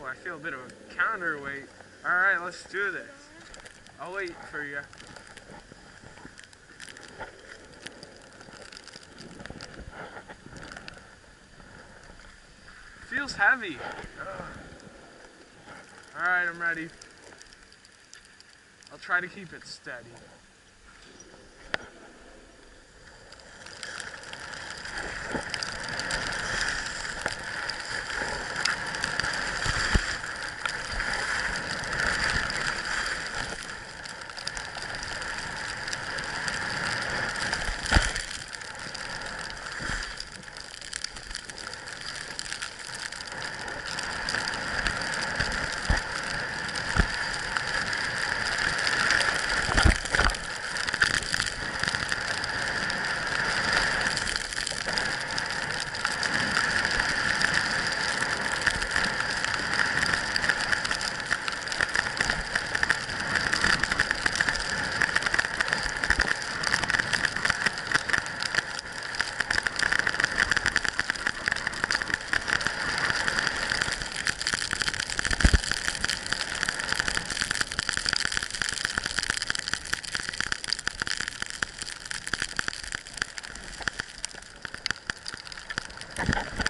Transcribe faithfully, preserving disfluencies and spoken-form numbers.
I feel a bit of a counterweight. Alright, let's do this. I'll wait for you. Feels heavy. Alright, I'm ready. I'll try to keep it steady. You